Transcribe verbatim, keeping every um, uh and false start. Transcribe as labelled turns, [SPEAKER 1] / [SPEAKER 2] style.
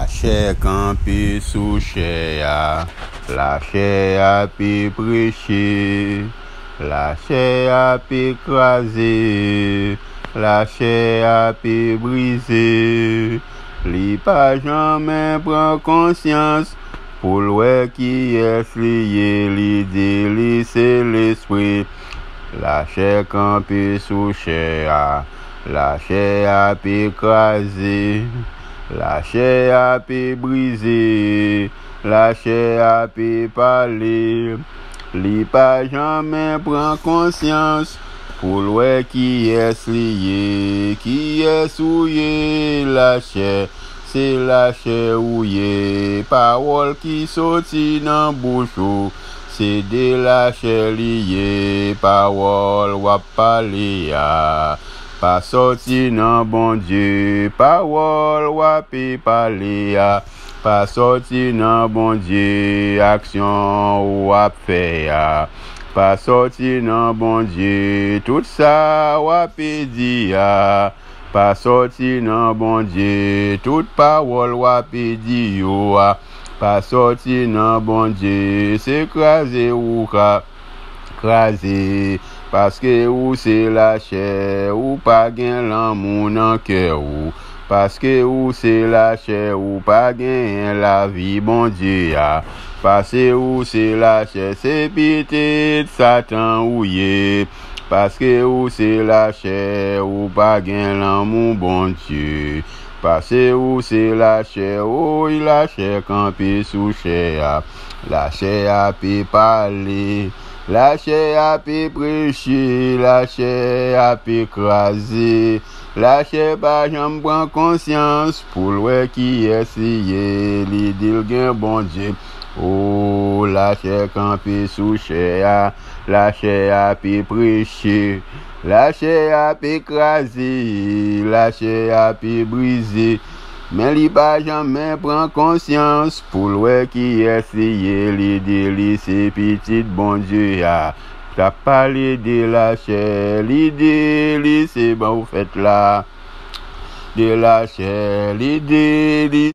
[SPEAKER 1] chè campé sous chè a, la chè a pi prêché, la chè a pi écrasé, la chè a pi brisé. Li pa jamais prend conscience pour l'ouè qui est lié, li dit li c'est l'esprit. La chè campé sous chè a, la chè a pi écrasé, la chè a pi brisé, la chè a pi parler. Li pa jamais prend conscience pour l'ouè qui est lié, qui est souillé. La chè, c'est la chè ouillé. Parole qui sorti dans bouche ou, c'est de la chè lié. Parole wap pale ya, pas sorti dans bon Dieu. Parole wap pale ya, pas sorti dans bon Dieu. Action wap fait ya, pas sorti dans bon Dieu. Tout ça wap dit ya, pas sorti dans bon Dieu. Toute parole wap dit yo, pas sorti dans bon Dieu. C'est crasé ou ka crasé, parce que ou c'est la chair, ou pas gen l'amour dans cœur ou, parce que ou c'est la chair, ou pas gen la vie bon Dieu a. Parce que ou c'est la chair, c'est pitié Satan ou yé. Parce que ou c'est la chair, ou pas gen l'amour bon Dieu. Parce que ou c'est la chair, ou la chair campé sous chair, la chair a pi parler, la chair a pi prêcher, la chair a pi écraser. La chair pa jamais prend conscience pour l'ouè qui est lié, li dit gen bon Dieu. Oh, la chair campé sous chair, la chair a pi prêcher, la chair a pi écraser, la chair a pi briser. Mais li pa jamais prend conscience pour l'ouè qui est lié, li dit li c'est petit bon Dieu ya. T'as parlé de la chair, li dit li c'est bon fait là, de la chair, li dit li